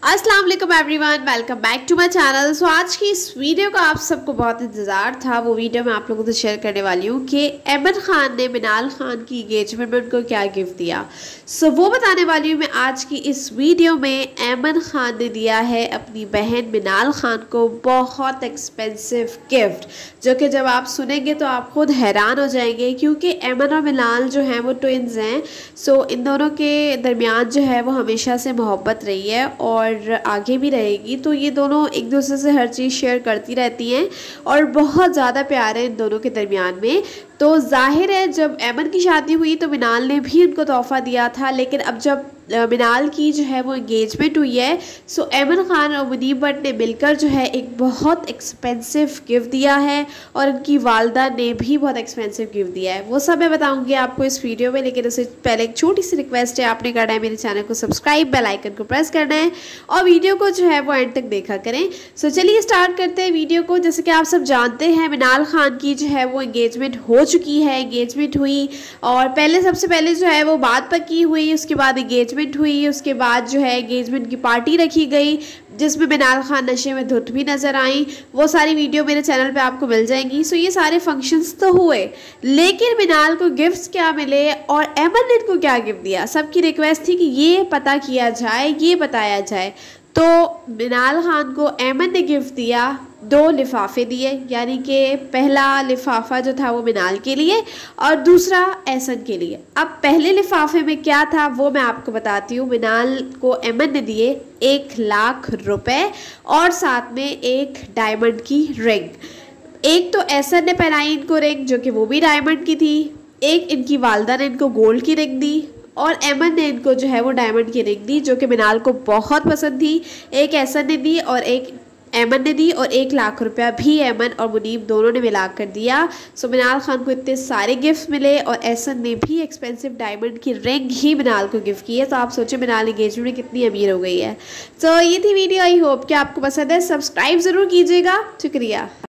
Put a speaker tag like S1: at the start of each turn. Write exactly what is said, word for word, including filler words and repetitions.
S1: अस्सलाम वालेकुम everyone, welcome back to my channel. So आज की इस वीडियो का आप सबको बहुत इंतज़ार था। वो वीडियो मैं आप लोगों से शेयर करने वाली हूँ कि ऐमन खान ने मिनाल खान की एंगेजमेंट में उनको क्या गिफ्ट दिया। सो वो बताने वाली हूँ मैं आज की इस वीडियो में। ऐमन खान ने दिया है अपनी बहन मिनाल खान को बहुत एक्सपेंसिव गिफ्ट, जो कि जब आप सुनेंगे तो आप खुद हैरान हो जाएंगे, क्योंकि ऐमन और मिनाल जो हैं वो ट्विन्स हैं। सो इन दोनों के दरमियान जो है वो हमेशा से मोहब्बत रही है और आगे भी रहेगी। तो ये दोनों एक दूसरे से हर चीज़ शेयर करती रहती हैं और बहुत ज़्यादा प्यार है इन दोनों के दरमियान में। तो जाहिर है जब ऐमन की शादी हुई तो मिनाल ने भी उनको तोहफ़ा दिया था, लेकिन अब जब मिनाल की जो है वो एंगेजमेंट हुई है, सो ऐमन खान और मुनीब भट्ट ने मिलकर जो है एक बहुत एक्सपेंसिव गिफ्ट दिया है और उनकी वालदा ने भी बहुत एक्सपेंसिव गिफ्ट दिया है। वो सब मैं बताऊंगी आपको इस वीडियो में, लेकिन उससे पहले एक छोटी सी रिक्वेस्ट है, आपने करना है मेरे चैनल को सब्सक्राइब, बेल आइकन को प्रेस करना है और वीडियो को जो है वो एंड तक देखा करें। सो चलिए स्टार्ट करते हैं वीडियो को। जैसे कि आप सब जानते हैं मिनाल खान की जो है वो एंगेजमेंट हो चुकी है। एंगेजमेंट हुई और पहले सबसे पहले जो है वो बात पक्की हुई, उसके बाद एंगेजमेंट हुई, उसके बाद जो है एंगेजमेंट की पार्टी रखी गई जिसमें मिनाल खान नशे में धुत भी नजर आई। वो सारी वीडियो मेरे चैनल पे आपको मिल जाएंगी। सो ये सारे फंक्शंस तो हुए, लेकिन मिनाल को गिफ्ट्स क्या मिले और ऐमन ने इनको क्या गिफ्ट दिया, सबकी रिक्वेस्ट थी कि ये पता किया जाए, ये बताया जाए। तो मिनाल खान को ऐमन ने गिफ्ट दिया, दो लिफाफे दिए, यानी कि पहला लिफाफा जो था वो मिनाल के लिए और दूसरा एहसन के लिए। अब पहले लिफाफे में क्या था वो मैं आपको बताती हूँ। मिनाल को ऐमन ने दिए एक लाख रुपए और साथ में एक डायमंड की रिंग। एक तो एहसन ने पहनाई इनको रिंग जो कि वो भी डायमंड की थी, एक इनकी वालदा ने इनको गोल्ड की रिंग दी और ऐमन ने इनको जो है वो डायमंड की रिंग दी जो कि मिनाल को बहुत पसंद थी। एक एहसन ने दी और एक ऐमन ने दी और एक लाख रुपया भी ऐमन और मुनीब दोनों ने मिला कर दिया। सो मिनाल खान को इतने सारे गिफ्ट मिले और एहसन ने भी एक्सपेंसिव डायमंड की रिंग ही मिनाल को गिफ्ट की है। तो आप सोचें मिनाल एंगेजमेंट में कितनी अमीर हो गई है। तो ये थी वीडियो, आई होप कि आपको पसंद है। सब्सक्राइब ज़रूर कीजिएगा। शुक्रिया।